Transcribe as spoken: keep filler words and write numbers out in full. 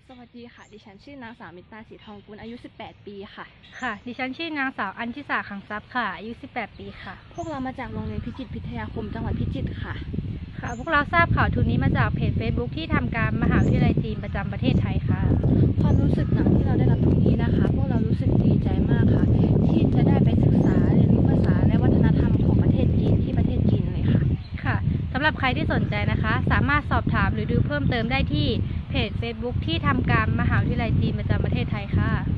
สวัสดีค่ะดิฉันชื่อนางสาวมิตราศรีทองกุลอายุสิบแปดปีค่ะค่ะดิฉันชื่อนางสาวอัญชิสาขังทรัพย์ค่ะอายุสิบแปดปีค่ะพวกเรามาจากโรงเรียนพิจิตรพิทยาคมจังหวัดพิจิตรค่ะค่ะพวกเราทราบข่าวทุนนี้มาจากเพจ เฟซบุ๊ก ที่ทำการมหาวิทยาลัยจีนประจำประเทศไทยค่ะความรู้สึกหลังที่เราได้รับทุนนี้นะคะพวกเรารู้สึกดีใจมากค่ะที่จะได้ไปศึกษาเรียนรู้ภาษาและวัฒนธรรมของประเทศจีนที่ประเทศจีนเลยค่ะค่ะสำหรับใครที่สนใจนะคะสามารถสอบถามหรือดูเพิ่มเติมได้ที่เพจ เฟซบุ๊ก ที่ทำการมหาวิทยาลัยจีนประจำประเทศไทยค่ะ